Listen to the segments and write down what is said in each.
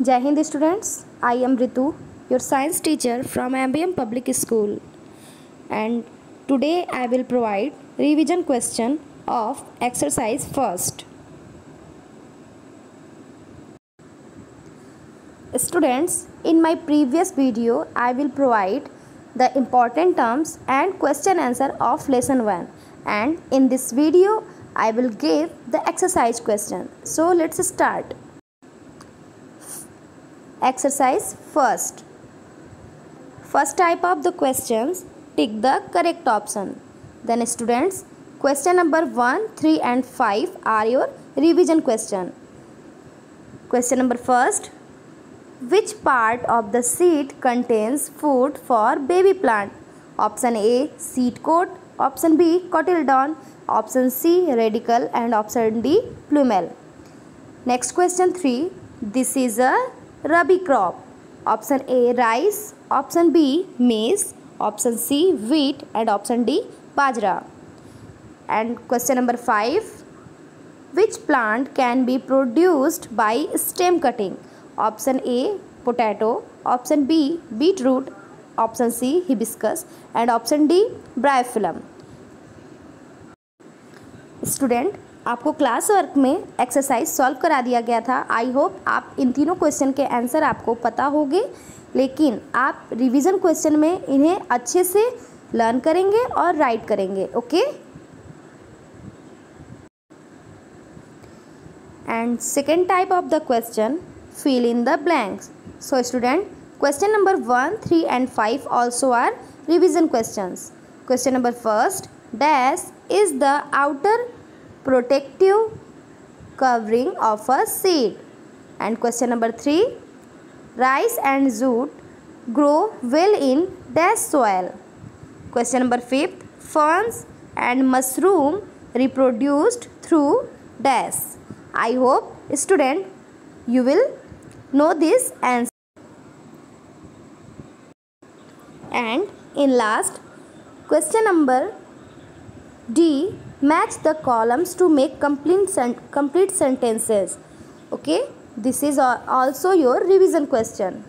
Jai Hind students, I am Ritu, your science teacher from MBM Public School, and today I will provide revision question of exercise first. Students, in my previous video I will provide the important terms and question answer of lesson 1, and in this video I will give the exercise question. So let's start. Exercise first. First type of the questions, tick the correct option. Then students, question number 1, 3 and 5 are your revision question. Question number first, which part of the seed contains food for baby plant? Option A, seed coat. Option B, cotyledon. Option C, radicle. And option D, plumule. Next question 3, this is a Rabi crop. Option A, rice. Option B, maize. Option C, wheat. And option D, bajra. And question number 5, which plant can be produced by stem cutting? Option A, potato. Option B, beetroot. Option C, hibiscus. And option D, bryophyllum. Student, आपको class work में exercise solve करा दिया गया था. I hope आप इन तीनों question के answer आपको पता होंगे, लेकिन आप रिवीजन क्वेश्चन में इन्हें अच्छे से लर्न करेंगे और राइट करेंगे. Okay. And second type of the question, fill in the blanks. So student, question number 1, 3 and 5 also are revision questions. Question number first, dash is the outer protective covering of a seed. And question number 3, rice and jute grow well in dash soil. Question number 5, ferns and mushroom reproduced through dash. I hope student you will know this answer. And in last, question number D, match the columns to make complete sentences. Okay, this is also your revision question.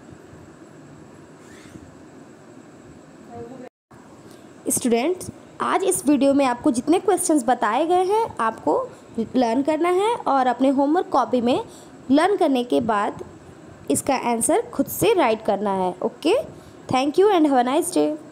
Students, आज इस video में आपको जितने questions बताए गए हैं आपको learn करना है और अपने होमवर्क कॉपी में लर्न करने के बाद इसका आंसर खुद से राइट करना है. Okay, thank you and have a nice day.